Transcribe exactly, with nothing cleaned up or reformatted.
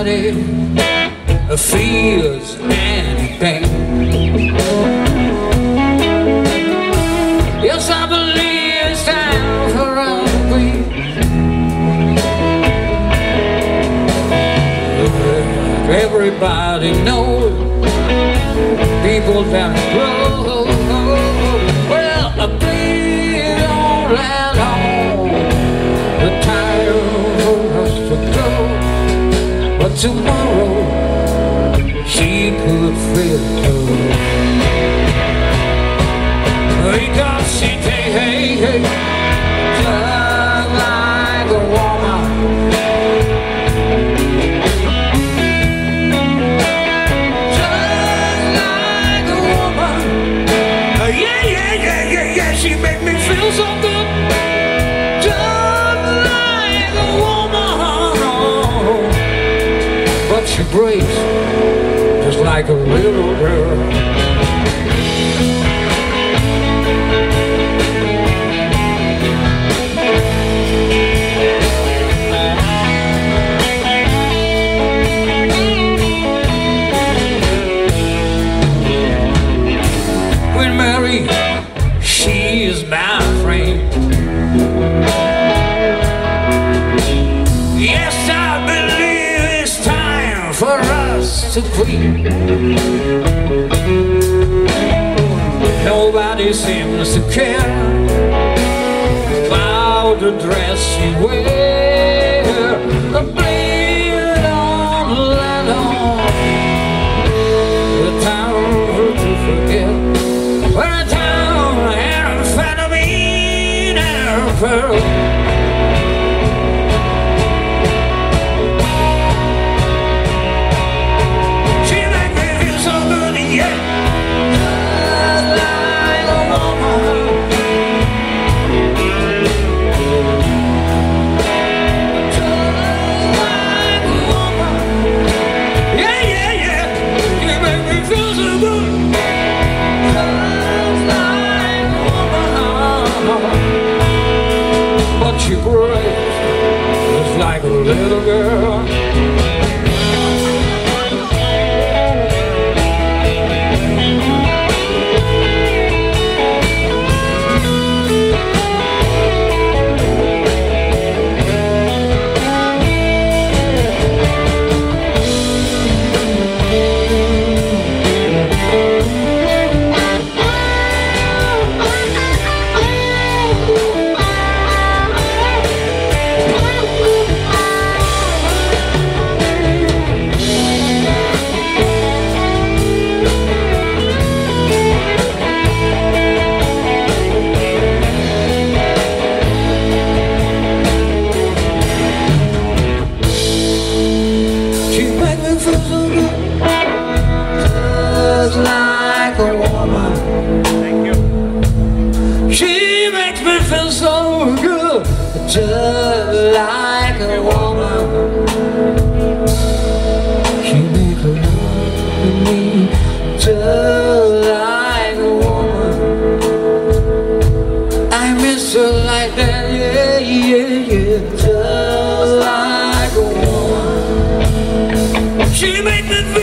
everybody feels any pain. Yes, I believe it's time for us to breathe. Everybody knows people down the road. Well, a bleed on that home, the time for us to go. But tomorrow she could feel good, because she take, hey, hey, just like a woman. Just like a woman. Yeah, yeah, yeah, yeah, yeah, she make me feel so good. Just like a woman. But she breaks just like a little girl. When Mary, she is my friend. Yes, I believe it's time for us to quit. Nobody seems to care about the dress she wears. A bleed on that home, the town to forget. Where a town had amphetamine and her pearl. She breaks just like a little girl. Just like a woman. Thank you. She makes me feel so good. Just like a woman. She makes love to me. Just like a woman. I miss her like that. Yeah, yeah, yeah. Just like a woman. She makes me feel